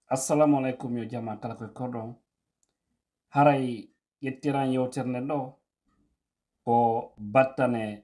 Assalamu alaikum yo jama kala koy kodon haray yettiran yewterne ɗo ko battane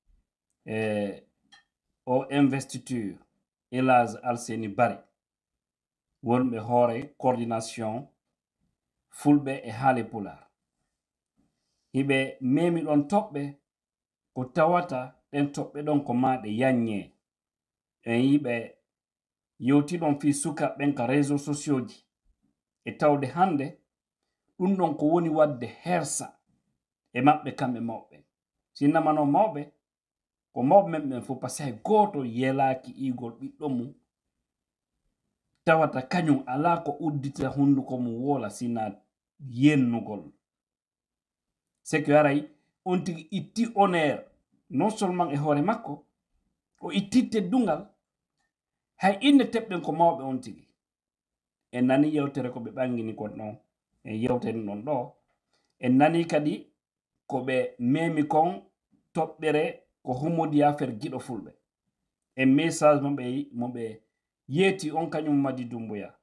o investiture Elhadj Alseny bari wonɓe hoore coordination Foulbhè e Haali Poular hiɓe memi ɗon toɓɓe ko tawata ɗen toɓɓe ɗon ko maɗe yanye en yiɓe yewtiɗon fi suka ɓen ka réseau sociaux ji e tawde hande ɗum ɗon ko woni wadde hersa e maɓɓe kamɓe mawɓe sinnamano mawɓe ko mawɓe men ɓen fof pasque hay goto yelaki igol ɓiɗɗo mum tawata kañum ala ko uddita hunduko mum wola sina yennugol c'est que aray on tigi itti honneur non seulement e hoore makko o itti teddungal hay inde teɓɗen ko mawɓe on tigi en nani yewtere ko ɓe ɓangini kon ɗon en yewteni ɗon ɗo en nani kadi ko ɓe memi kon toɓɓere ko humodi affaire giɗo fulɓe e message mo ɓe yeeti on kañum madi dumbuya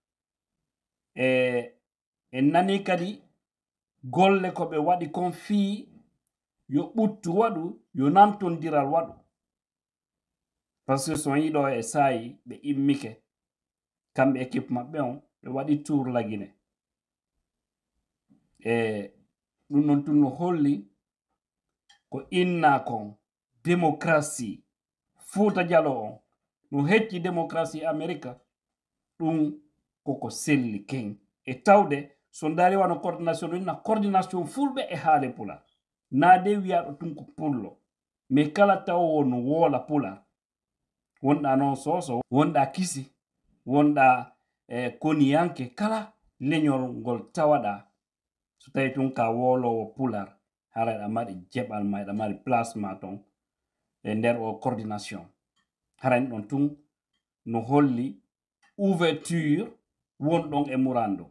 en nani kadi golle ko ɓe waɗi kon fii yo ɓuttu waɗu yo namtondiral waɗu par ce que so yiɗo e saayi ɓe immike kamɓe équipe maɓɓe on ɓe waɗi tour la Guinée ɗum non tun no holli ko inna kon démocratie Fouta Diallo on no hecci démocratie America ɗum koko selli ken e tawde so dari wano coordination inna coordination Foulbhè e Haali Poular naade wiyaɗo tun ko pullo mais kala tawowo no woola Poular wonɗa noon soso wonɗa kisi wonɗa koniyanke kala leñol ngol tawaɗa so tawi tun ka wolowo Poular hara ɗa mari jeɓal ma ɗa mari placement ton e nder o coordination harani ɗon tun no holli ouverture wonɗon e murando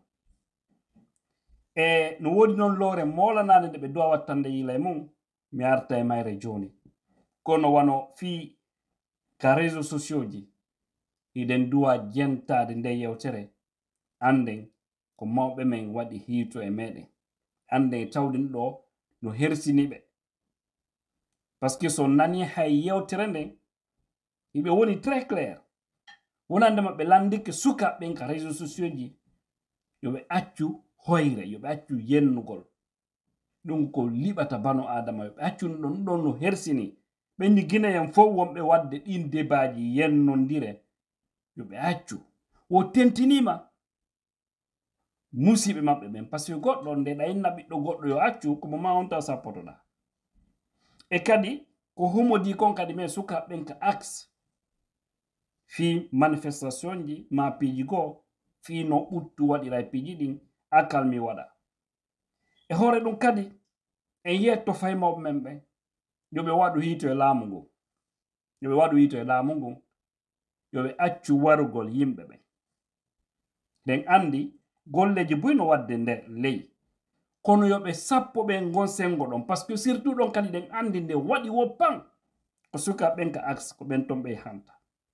e no wodi noon loore molanade nde ɓe duwa wattande yila e mum mi arta e mayre joni kono wano fi ka réseau sociaux ji hiɗen duwa jentade nde yewtere anden ko mawɓe men waɗi hiito e meɗen anden tawden ɗo no hersiniɓe par ce que so nani hay yewtere nden hiɓe woni très clair wonande maɓɓe landike sukaɓen ka réseau sociaux ji yoɓe accu hoyre yoɓe accu yennugol ɗum ko liɓata bano adama yoɓe accu ɗon ɗon no hersini ɓenni Guinéen fof wonɓe wadde ɗin débaji yennondire yoɓe accu wo tentinima musiɓe maɓɓe ɓen par ce que goɗɗo nde ɗa inna ɓiɗɗo goɗɗo yo accu komo ma on taw sappotoɗa e kadi ko humodi kon kadi men sukaɓen ka axe fi manifestation ji ma piiji goo fi no ɓuttu waɗira e piiji ɗin akalmi waɗa e hoore ɗum kadi en yetto fay mawɓe men ɓen yoɓe waɗu hiito e laamu ngun yoɓe waɗu hiito e laamu ngun yoɓe accu warugol yimɓe ɓen ɗen andi golleji buyno wadde nder ley kono yoɓe sappo ɓen gon sengo ɗon par ce que surtout ɗon kadi ɗen andi nde waɗi woppan ko sukaɓen ka axe ko ɓen ton ɓe hanta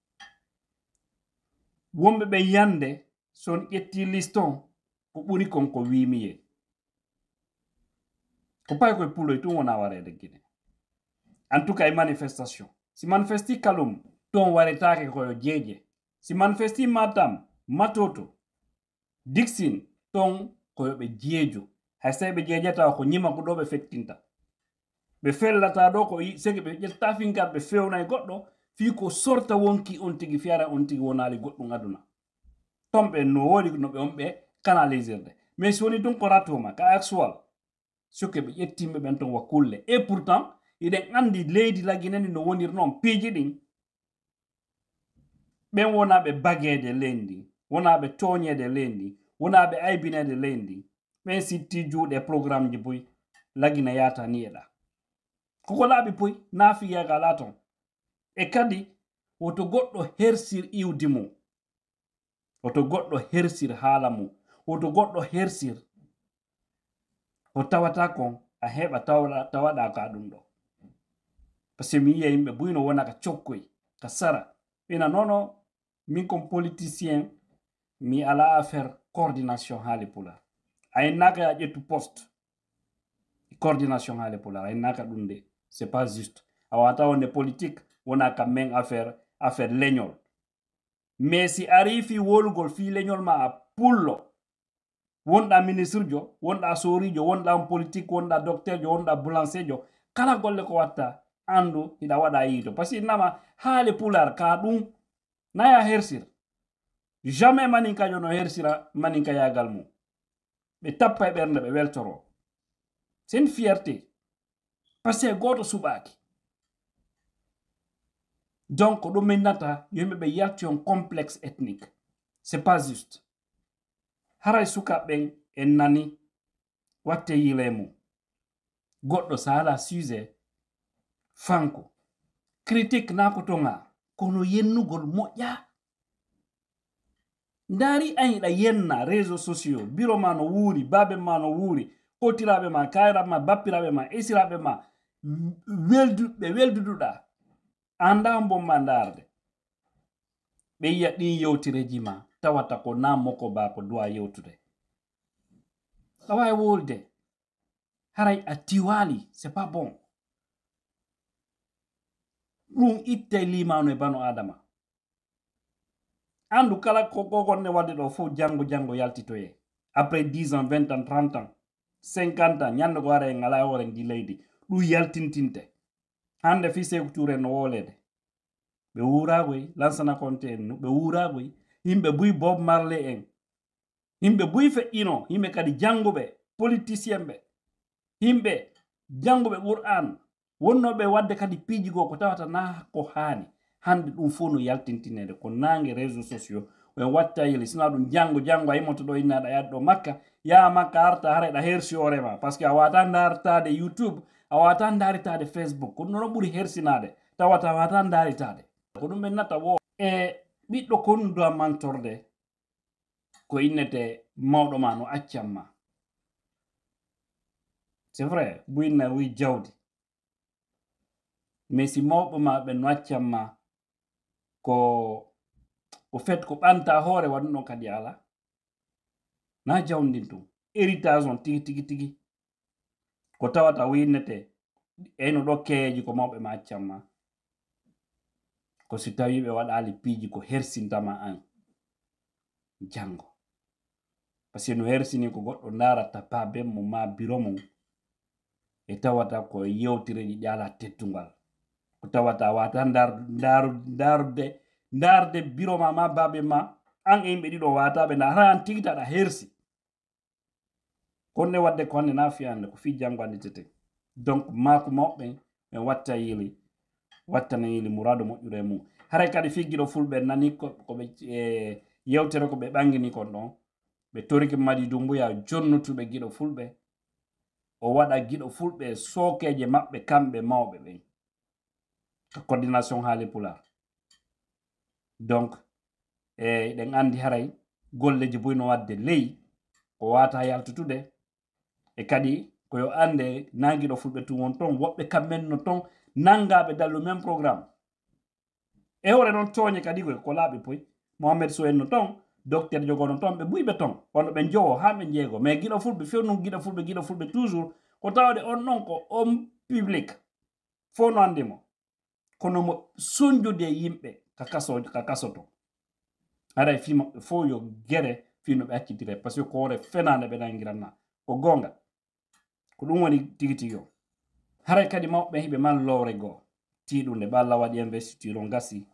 wonɓe ɓen yande son ƴetti liston ko ɓuri kon ko wimiye ko pay koye puloy tun wona warede Guinée en tout cas e manifestation si manifesti kalum ton waretake koyo jeeje si manifesti Matam Matoto Dixine ton koyoɓe jeejo hay so ɓe jeejata ko ñima ko ɗo ɓe fettinta ɓe fellata ɗo ko segi ɓe ƴetta fingar ɓe fewna e goɗɗo fi ko sorta wonki on tigi fiyara on tigi wonali goɗɗum aduna ton ɓe no wodi no ɓe on ɓe canalisirde mais si woni tun ko ratoma ka actual suke ɓe ƴettimɓe ɓen ton wa kulle et pourtant iɗen andi leydi la Guinée no wonir noon piiji ɗin ɓen wonaɓe bagede leydi wonaɓe toñede leydi wonaɓe aybinede leydi ɓen sitti juuɗe programme ji boy la Guinée yata ni eɗa koko laaɓi poy nafiyaga la ton e kadi woto goɗɗo hersir iwdi mum woto goɗɗo hersir haala mum woto goɗɗo hersir ko tawata kon a heɓa tawaɗa ka ɗum ɗo par ce que mi yiya yimɓe buyno wona ka cokkoy ka sara ina nono min kon politicien mi ala affaire coordination Haali Poular ay naka ya ƴettu poste coordination Haali Poular ay naka ɗum de c'est pas juste a wata wonde politique wona kam men affaire leñol mais si arifi wolugol fi leñol ma a pullo wonɗa ministre jo wonɗa sorijo wonɗa politique wonɗa docteur jo wonɗa boulanger jo kala golle ko watta andu hiɗa waɗa yiito par ce que nama Haali Poular ka ɗum naya hersir jamais maninka jo no hersira maninka yagal mum ɓe tappa e ɓernde ɓe weltoro c'est une fierté par ce que goto suɓaki donc ɗum min nata yimɓe ɓe yalti on complexe ethnique c'est pas juste haray sukaɓen en nani watte yile mum goɗɗo sala sujet fanko critique nako tonga kono yennugol moƴƴa ndari an yiɗa yenna réseaux sociaux biro ma no wuuri babe ma no wuuri kotiraɓe ma kayiraɓe ma bappiraɓe ma esiraɓe ma ɓe welduduɗa anda bomma ndarde ɓe yiya ɗin yewtireji ma tawata ko na moko ba ko duwa yewtude awawi wolde haray a tiwali c'est pas bon ɗum itte limano e bano adama andu kala ko gonne wadde ɗo fof jango yaltitoye après 10 ans 20 ans 30 ans 50 ans ñande ko ara en ngala hoore ndi leydi ɗum yaltintinte hande fi Sékou Touré no wolede ɓe wuragoy Lansana Conté en ɓe wuragoy yimɓe buy Bob Marley en yimɓe buy feƴƴino yimɓe kadi janguɓe politicien ɓe yimɓe janguɓe Qur'an wonnoɓe wadde kadi piiji go ko tawata na ko haani hande ɗum fof no yaltintinede ko nangue réseaux sociaux en watta yeli sina ɗum jango a yimoto ɗo innaɗa yaade ɗo makka yaa makka arta hara ɗa hersi hoorema par ce que a wata dartade YouTube a wata daritade Facebook ko nono ɓuuri hersinade tawata a wata daritade ko ɗum ɓen nata wo e ɓiɗɗo konnudo a mantorde ko innete mawɗo ma no accamma c'est vrai buyinna wi jawdi mais si mawɓe ma ɓe no accamma ko fait ko ɓanta hoore waɗuno kadi ala na jawdin tum héritage on tigi ko tawata winnete eyno ɗo keyeji ko mawɓe ma accamma ko si tawi ɓe waɗali piiji ko hersintama an jango par ce que no hersini ko goɗɗo darata pabe mo ma biro mum e tawata ko yewtireji ƴala tettugal ko tawata wata darde biro ma babe ma an e yimɓe ɗiɗo wataɓe nda an tigitaɗa hersi konne wadde ko hande na fiyande ko fi jango anditete donc mako mawɓe ɓe watta yili wattana yili murado moƴƴure mum haray kadi figgiɗo fulɓe nani koɓe yewtere ko ɓe ɓangini kon ɗon ɓe toriki Madi Doumbouya jonnutuɓe giɗo fulɓe o waɗa giɗo fulɓe sookeje maɓɓe kamɓe mawɓe ɓen ko coordination Haali Poular donc ɗen andi haray golleji buyno wadde ley ko wata yaltutude e kadi koyo ande nanguiɗo fulɓe tum won ton woɓɓe kamɓen no ton nangaɓe dallu même programme e hore noon tooñe kadi ko laaɓi poy Mohamed Sow en no ton docteur jogono ton ɓe buyɓe ton wonno ɓe jowo ha ɓe jeego mais giɗo fulɓe fewnum giɗo fulɓe toujours ko tawde on non ko homme public fo no andimo kono mo sonjude yimɓe ka kasoto haray fi maɓɓe fo yo guere fi no ɓe accitire par ce que ko hore fenade ɓe nanguiranna ko gonga ko ɗum woni tigi o haray kadi mawɓe hiɓe man lowre goo tiɗunde ɓe Allah waɗi investiture o gasi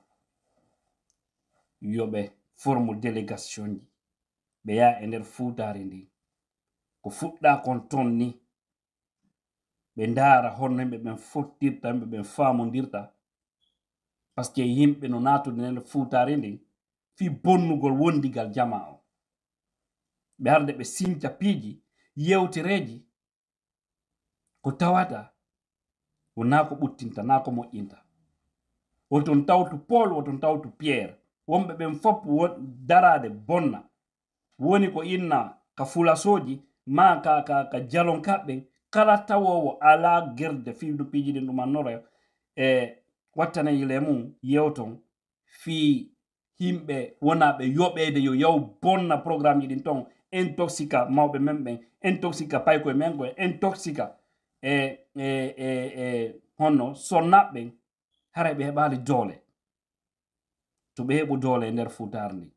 yoɓe forme délégation ji ɓe yaa e nder fuutare ndi ko fuɗɗa kon ton ni ɓe ndaara honno yimɓe ɓen fottirta yimɓe ɓen faamodirta par ce que yimɓe no natude nder fuutare ndi fi bonnugol wondigal jama o ɓe arde ɓe sinca piiji yewtereji ko tawata wona ko ɓuttinta na ko moƴƴinta woton tawtu Paul woton tawtu Pierre wonɓe ɓen fof darade bonna woni ko inna ka fulasoji ma ka jalon kaɓɓen kala tawowo ala gerde fiidu piiji ɗin ɗum annore e wattana yile mum yewton fi himɓe wonaɓe yoɓede yo yaw bonna programme ji ɗin ton intoxica mawɓe men ɓen intoxica paykoye men koye intoxica honno sonnaɓɓen haray ɓe heɓali doole to ɓe heɓu doole e nder fuutar ndi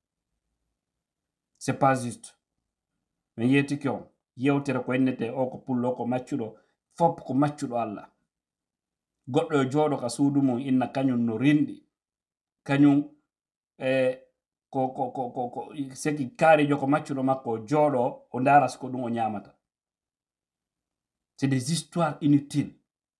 c'est pas juste min yettiki on yewtere ko ennete o ko pullo ko maccuɗo fop ko maccuɗo Allah goɗɗo e jooɗo ka suudu mum inna kañum no rinɗi kañum ko seki kaarijo ko maccuɗo makko jooɗo o ndaara ko ɗum o ñaamata c'est des histoires inutiles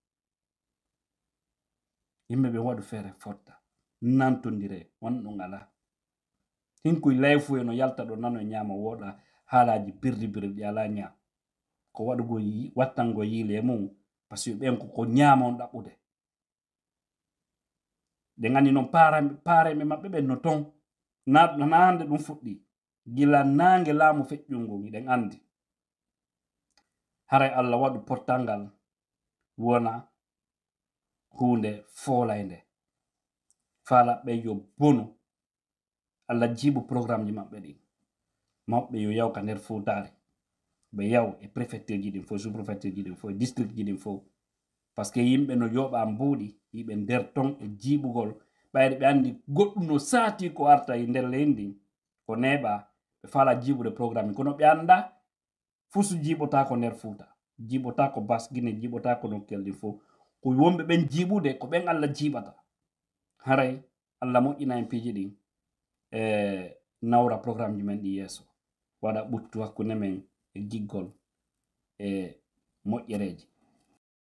yimɓe ɓe waɗu feere fotta nantondire won ɗum ala hinkuy layfu e no yalta ɗo nano e ñaama woɗa haalaji birdi ɗi ala ñaam ko waɗugo wattango yiile mum par ce que ɓen ko ñaama on ɗaɓɓude ɓe ngandi noon paareɓe maɓɓe ɓen no ton nande ɗum fuɗɗi gila nange laamu feƴƴungu miɗen andi haray Allah waɗu portal ngal wona hunde foolayde faalaɓe yo bonu Allah jiiɓu programme ji maɓɓe ɗi mawɓe yo yaw ka nder fuutare ɓe yaw e préfecture ji ɗin fo sous préfecture ji ɗin fo district ji ɗin fo par ce que yimɓe no yoɓa mbuuɗi yiɓe nder ton e jiiɓugol ɓayde ɓe andi goɗɗum no saati ko arta e nder leydi ko neeɓa ɓe faala jiiɓude programme kono ɓe anda fusu jiiɓota ko nder fuuta jiiɓota ko bas Guinée jiiɓota ko nokkel ɗin fo ko wonɓe ɓen jiiɓude ko ɓen Allah jiiɓata haray Allah moƴƴina en piiji ɗin nawra programme ji men ɗi yeeso waɗa ɓuttu hakkunde men e giggol e moƴƴereji